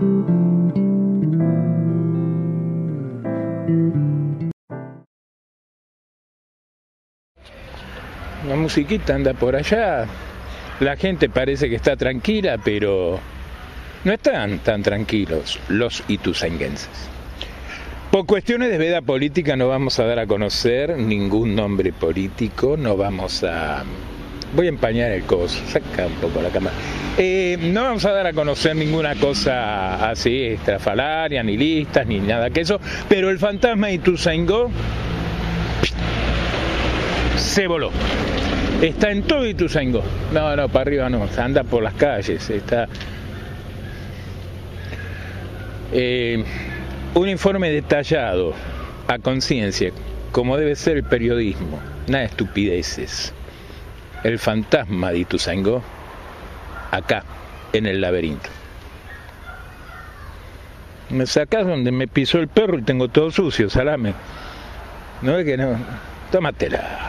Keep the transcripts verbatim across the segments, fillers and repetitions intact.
La musiquita anda por allá, la gente parece que está tranquila, pero no están tan tranquilos los ituzainguenses. Por cuestiones de veda política no vamos a dar a conocer ningún nombre político, no vamos a... Voy a empañar el coso, saca un poco la cámara. Eh, no vamos a dar a conocer ninguna cosa así estrafalaria, ni listas, ni nada que eso, pero el fantasma de Ituzaingó se voló. Está en todo Ituzaingó. No, no, para arriba no, anda por las calles, está... Eh, un informe detallado, a conciencia, como debe ser el periodismo, nada de estupideces. El fantasma de Ituzaingó, acá, en el laberinto. Me sacás donde me pisó el perro y tengo todo sucio, salame. No es que no, tómatela.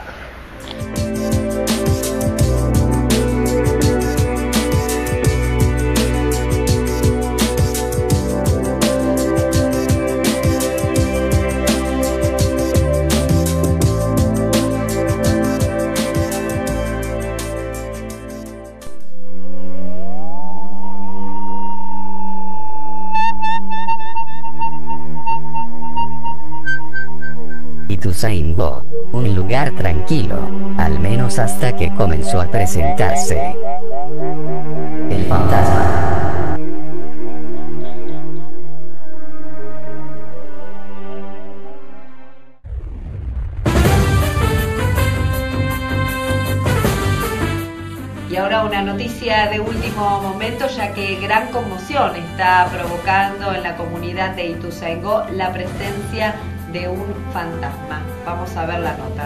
Ituzaingó, un lugar tranquilo, al menos hasta que comenzó a presentarse el fantasma. Y ahora una noticia de último momento, ya que gran conmoción está provocando en la comunidad de Ituzaingó la presencia de un fantasma. Vamos a ver la nota.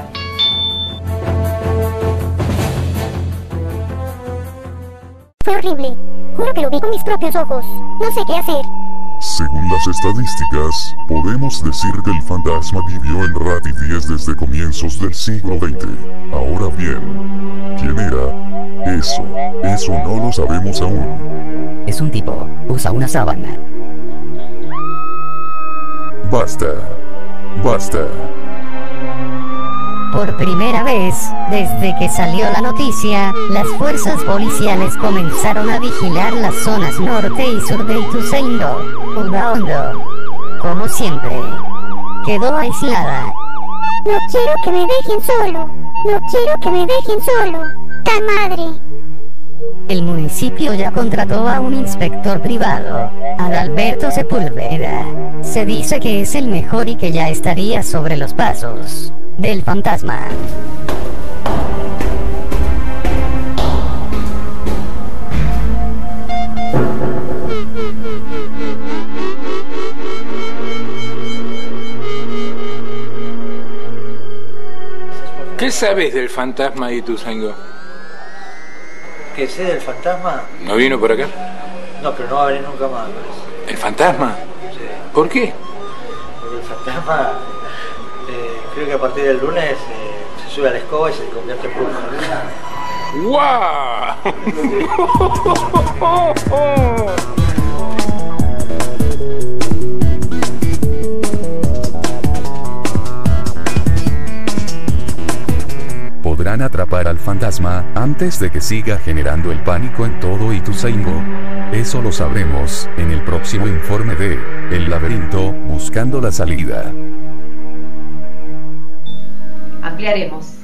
Fue horrible. Juro que lo vi con mis propios ojos. No sé qué hacer. Según las estadísticas, podemos decir que el fantasma vivió en Rati diez desde comienzos del siglo veinte. Ahora bien, ¿quién era? Eso, eso no lo sabemos aún. Es un tipo, usa una sábana. Basta. Basta. Por primera vez, desde que salió la noticia, las fuerzas policiales comenzaron a vigilar las zonas norte y sur de Ituzaingó. Udaondo, como siempre, quedó aislada. No quiero que me dejen solo. No quiero que me dejen solo. ¡Ta madre! El municipio ya contrató a un inspector privado, Adalberto Sepúlveda. Se dice que es el mejor y que ya estaría sobre los pasos del fantasma. ¿Qué sabes del fantasma de Ituzaingó? ¿Qué sé del fantasma? ¿No vino por acá? No, pero no va a venir nunca más. ¿El fantasma? Sí. ¿Por qué? Porque el fantasma, eh, creo que a partir del lunes eh, se sube a la escoba y se convierte en bruja. ¡Guau! ¿Podrán atrapar al fantasma antes de que siga generando el pánico en todo Ituzaingó? Eso lo sabremos en el próximo informe de El Laberinto, buscando la salida. Ampliaremos.